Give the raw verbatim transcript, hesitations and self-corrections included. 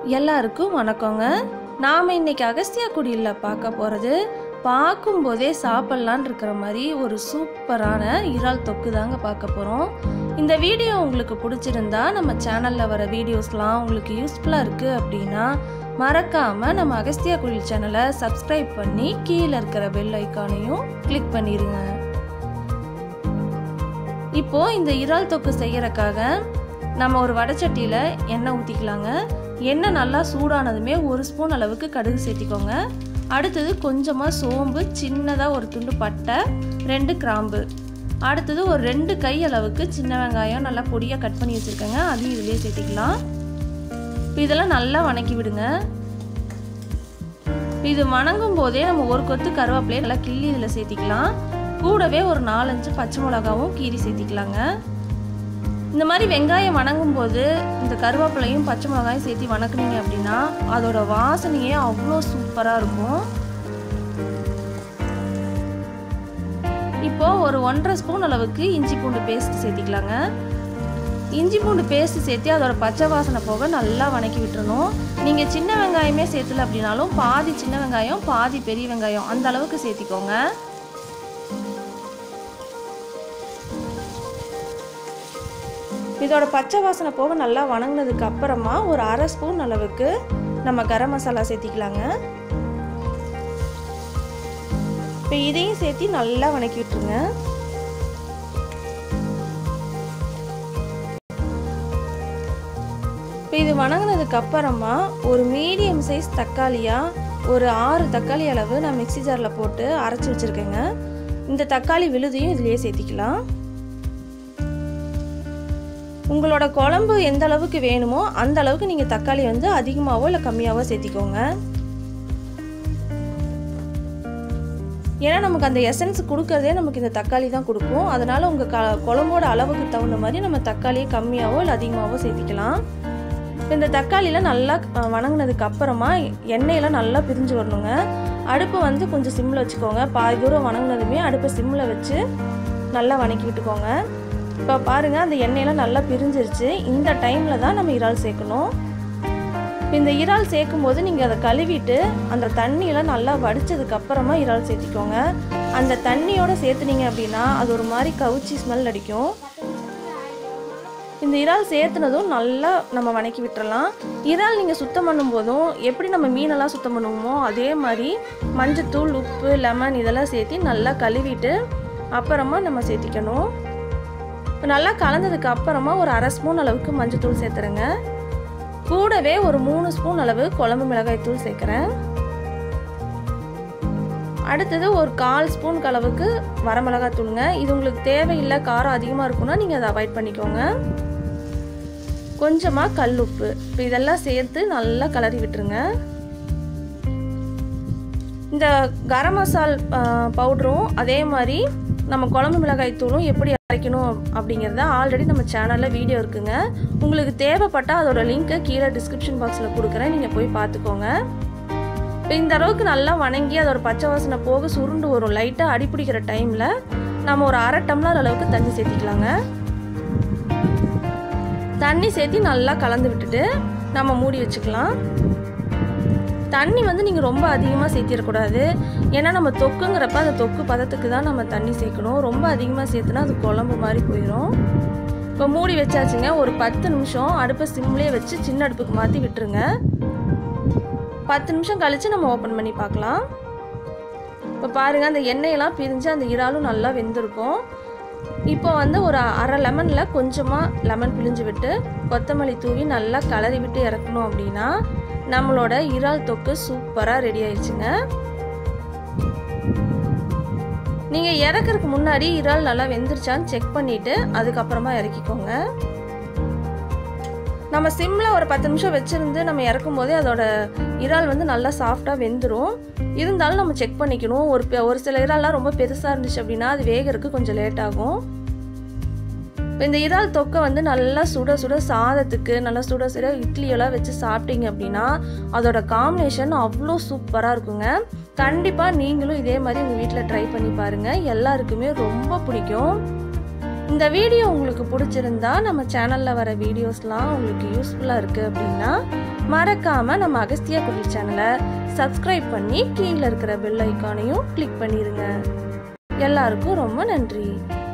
எல்லாருக்கும் வணக்கங்க. நாம இன்னைக்கு அகஸ்தியா குடில்ல பார்க்க போறது பார்க்கும்போதே சாப்பிடலான்னு இருக்கிற மாதிரி ஒரு சூப்பரான இறால் தொக்கு தாங்க பார்க்க போறோம். இந்த வீடியோ உங்களுக்கு பிடிச்சிருந்தா நம்ம சேனல்ல வர வீடியோஸ்லாம் உங்களுக்கு யூஸ்ஃபுல்லா இருக்கு அப்படின்னா மறக்காம நம்ம அகஸ்தியா குடில் சேனலை சப்ஸ்கிரைப் பண்ணி கீழே இருக்கிற பெல் ஐக்கானையும் கிளிக் பண்ணிருங்க. இப்போ இந்த இறால் தொக்கு செய்யறதுக்காக நம்ம ஒரு வடைச்சட்டியில் எண்ணெய் ஊற்றிக்கலாங்க. எண்ணெய் நல்லா சூடானதுமே ஒரு ஸ்பூன் அளவுக்கு கடுகு சேர்த்திக்கோங்க. அடுத்தது கொஞ்சமாக சோம்பு, சின்னதாக ஒரு துண்டு பட்டை, ரெண்டு கிராம்பு, அடுத்தது ஒரு ரெண்டு கை அளவுக்கு சின்ன வெங்காயம் நல்லா பொடியாக கட் பண்ணி வச்சுருக்கேங்க, அதையும் இதிலே சேர்த்திக்கலாம். இதெல்லாம் நல்லா வணக்கி விடுங்க. இது வணங்கும் போதே நம்ம ஒரு கொத்து கருவேப்பிலையை நல்லா கிள்ளி இதில் சேர்த்திக்கலாம். கூடவே ஒரு நாலஞ்சு பச்சை மிளகாவும் கீரி சேர்த்திக்கலாங்க. இந்த மாதிரி வெங்காயம் வணங்கும் போது இந்த கருவேப்பிலையும் பச்சை மிளகாயும் சேர்த்து வணக்குனீங்க அப்படின்னா அதோட வாசனையே அவ்வளோ சூப்பராக இருக்கும். இப்போ ஒரு ஒன்றரை ஸ்பூன் அளவுக்கு இஞ்சி பூண்டு பேஸ்ட் சேர்த்திக்கலாங்க. இஞ்சி பூண்டு பேஸ்ட் சேர்த்து அதோட பச்சை வாசனை போக நல்லா வணக்கி விட்டுறணும். நீங்கள் சின்ன வெங்காயமே சேர்த்துல அப்படின்னாலும் பாதி சின்ன வெங்காயம் பாதி பெரிய வெங்காயம் அந்த அளவுக்கு சேர்த்திக்கோங்க. இதோட பச்சை வாசனை போக நல்லா வணங்கினதுக்கு அப்புறமா ஒரு அரை ஸ்பூன் அளவுக்கு நம்ம கரம் மசாலா சேர்த்திக்கலாங்க. இப்போ இதையும் சேர்த்து நல்லா வணக்கி விட்டுருங்க. இப்போ இது வணங்கினதுக்கு அப்புறமா ஒரு மீடியம் சைஸ் தக்காளியா ஒரு ஆறு தக்காளி அளவு நான் மிக்சி ஜாரில் போட்டு அரைச்சி வச்சுருக்கேங்க. இந்த தக்காளி விழுதையும் இதுலேயே சேர்த்திக்கலாம். உங்களோட குழம்பு எந்த அளவுக்கு வேணுமோ அந்த அளவுக்கு நீங்கள் தக்காளி வந்து அதிகமாகவோ இல்லை கம்மியாகவோ சேர்த்திக்கோங்க. ஏன்னா நமக்கு அந்த எசன்ஸ் கொடுக்கறதே நமக்கு இந்த தக்காளி தான் கொடுக்கும். அதனால் உங்கள் க குழம்போட அளவுக்கு தகுந்த மாதிரி நம்ம தக்காளியை கம்மியாகவோ இல்லை அதிகமாகவோ சேர்த்திக்கலாம். இந்த தக்காளியில் நல்லா வணங்கினதுக்கு அப்புறமா எண்ணெயெல்லாம் நல்லா பிரிஞ்சு வரணுங்க. அடுப்பை வந்து கொஞ்சம் சிம்மில் வச்சுக்கோங்க. பாதி தூரம் வணங்கினதுமே அடுப்பை சிம்மில் வச்சு நல்லா வணக்கி விட்டுக்கோங்க. இப்போ பாருங்கள், அந்த எண்ணெயெல்லாம் நல்லா பிரிஞ்சிருச்சு. இந்த டைமில் தான் நம்ம இறால் சேர்க்கணும். இந்த இறால் சேர்க்கும் போது நீங்கள் அதை கழுவிட்டு அந்த தண்ணியெல்லாம் நல்லா வடித்ததுக்கு அப்புறமா இறால் சேர்த்திக்கோங்க. அந்த தண்ணியோடு சேர்த்துனீங்க அப்படின்னா அது ஒரு மாதிரி கவுச்சி ஸ்மெல் அடிக்கும். இந்த இறால் சேர்த்துனதும் நல்லா நம்ம வணக்கி விட்டுறலாம். இறால் நீங்கள் சுத்தம் பண்ணும்போதும் எப்படி நம்ம மீனெல்லாம் சுத்தம் பண்ணுவோமோ அதே மாதிரி மஞ்சத்தூள், உப்பு, லெமன் இதெல்லாம் சேர்த்து நல்லா கழுவிட்டு அப்புறமா நம்ம சேர்த்திக்கணும். நல்லா கலந்ததுக்கு அப்புறமா ஒரு அரை ஸ்பூன் அளவுக்கு மஞ்சத்தூள் சேர்த்துறேங்க. கூடவே ஒரு மூணு ஸ்பூன் அளவு குழம்பு மிளகாய் தூள் சேர்க்குறேன். அடுத்தது ஒரு கால் ஸ்பூன் அளவுக்கு வரமிளகாய் தூளுங்க. இது உங்களுக்கு தேவையில்லை, காரம் அதிகமாக இருக்குன்னா நீங்கள் அதை அவாய்ட் பண்ணிக்கோங்க. கொஞ்சமாக கல் உப்பு. இப்போ இதெல்லாம் சேர்த்து நல்லா கலரி விட்டுருங்க. இந்த கரம் மசால் பவுடரும் அதே மாதிரி நம்ம குழம்பு மிளகாய் தூளும் எப்படி அரைக்கணும் அப்படிங்கிறத ஆல்ரெடி நம்ம சேனலில் வீடியோ இருக்குங்க. உங்களுக்கு தேவைப்பட்டால் அதோட லிங்க்கை கீழே டிஸ்கிரிப்ஷன் பாக்ஸில் கொடுக்குறேன், நீங்கள் போய் பார்த்துக்கோங்க. இப்போ இந்த அளவுக்கு நல்லா வணங்கி அதோட பச்சை வாசனை போக சுருண்டு வரும். லைட்டாக அடிப்பிடிக்கிற டைமில் நம்ம ஒரு அரை டம்ளர் அளவுக்கு தண்ணி சேர்த்திக்கலாங்க. தண்ணி சேர்த்து நல்லா கலந்து விட்டுட்டு நம்ம மூடி வச்சுக்கலாம். தண்ணி வந்து நீங்கள் ரொம்ப அதிகமாக சேர்த்திடக்கூடாது. ஏன்னா நம்ம தொக்குங்கிறப்ப அந்த தொக்கு பதத்துக்கு தான் நம்ம தண்ணி சேர்க்கணும். ரொம்ப அதிகமாக சேர்த்துனா அது குழம்பு மாதிரி போயிடும். இப்போ மூடி வச்சாச்சுங்க. ஒரு பத்து நிமிஷம் அடுப்பை சிம்லேயே வச்சு சின்ன அடுப்புக்கு மாற்றி விட்டுருங்க. பத்து நிமிஷம் கழித்து நம்ம ஓப்பன் பண்ணி பார்க்கலாம். இப்போ பாருங்கள், அந்த எண்ணெயெல்லாம் பிரிஞ்சு அந்த இறாலும் நல்லா வெந்திருக்கும். இப்போ வந்து ஒரு அரை லெமனில் கொஞ்சமாக லெமன் பிழிஞ்சு விட்டு கொத்தமல்லி தூவி நல்லா கலரி விட்டு இறக்கணும் அப்படின்னா நம்மளோட இறால் தொக்கு சூப்பராக ரெடி ஆயிடுச்சுங்க. நீங்கள் இறக்கிறதுக்கு முன்னாடி இறால் நல்லா வெந்துருச்சான்னு செக் பண்ணிவிட்டு அதுக்கப்புறமா இறக்கிக்கோங்க. நம்ம சிம்மில் ஒரு பத்து நிமிஷம் வச்சுருந்து நம்ம இறக்கும் போதே அதோட இறால் வந்து நல்லா சாஃப்டாக வெந்துடும். இருந்தாலும் நம்ம செக் பண்ணிக்கணும். ஒரு ஒரு சில இறால்லாம் ரொம்ப பெருசாக இருந்துச்சு அப்படின்னா அது வேகிறதுக்கு கொஞ்சம் லேட் ஆகும். இப்போ இந்த இறால் தொக்கை வந்து நல்லா சுட சுட சாதத்துக்கு நல்லா சுட சுட இட்லியெல்லாம் வச்சு சாப்பிட்டீங்க அப்படின்னா அதோட காம்பினேஷன் அவ்வளோ சூப்பராக இருக்குங்க. கண்டிப்பாக நீங்களும் இதே மாதிரி உங்கள் வீட்டில் ட்ரை பண்ணி பாருங்கள். எல்லாருக்குமே ரொம்ப பிடிக்கும். இந்த வீடியோ உங்களுக்கு பிடிச்சிருந்தா நம்ம சேனல்ல வர வீடியோஸ்லாம் உங்களுக்கு யூஸ்ஃபுல்லா இருக்கு அப்படினா மறக்காமல் நம்ம அகஸ்தியா குடில் சேனலை சப்ஸ்கிரைப் பண்ணி கீழே இருக்கிற பெல் ஐக்கானையும் கிளிக் பண்ணிடுங்க. எல்லாருக்கும் ரொம்ப நன்றி.